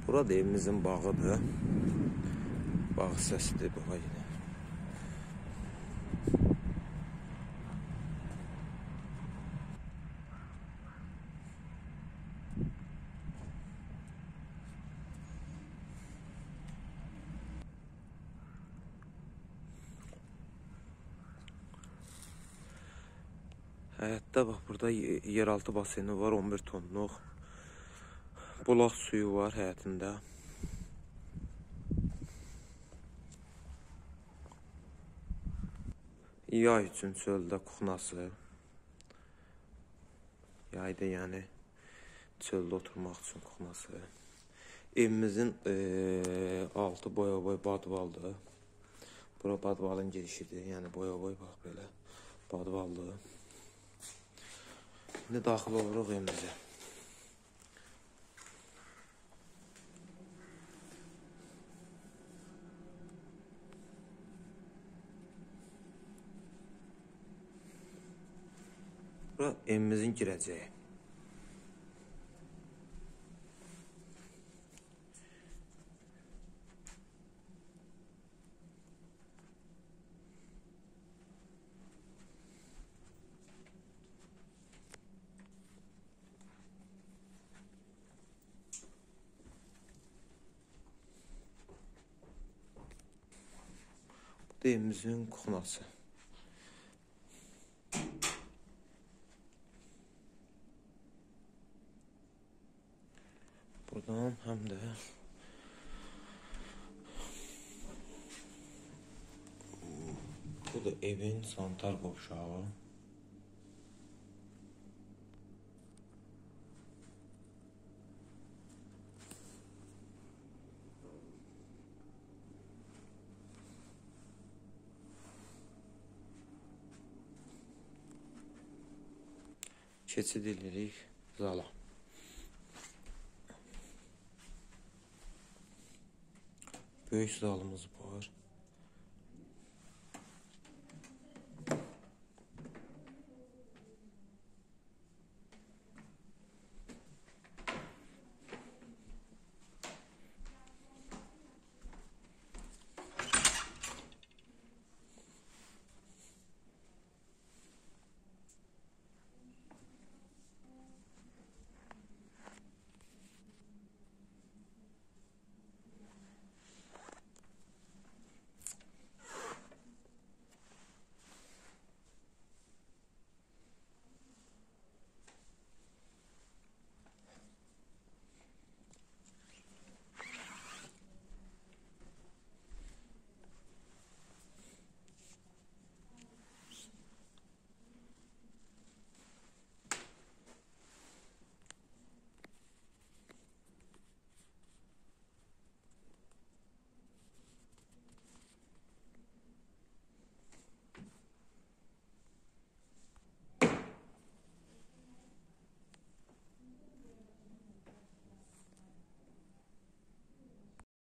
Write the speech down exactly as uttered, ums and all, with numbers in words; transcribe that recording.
Burada evimizin bağıdır. Bağ hissəsidir bu yine. Həyətdə bax, burada yeraltı baseni var, on bir tonluq. Bulaq suyu var həyətində. Yay üçün çöldə kuxnası. Yayda yəni çöldə oturmaq üçün kuxnası. Evimizin e, altı boya-boy badvaldır. Bura badvalın girişidir. Yəni boya-boy bax belə badvaldır. İndi daxil oluruq evimizə. Bura evimizin girəcəyi. Bu da evimizin kuxnası. Buradan həm də bu da evin sanitar qovşağı. Keçid edirik zala. Böyük zalımız var.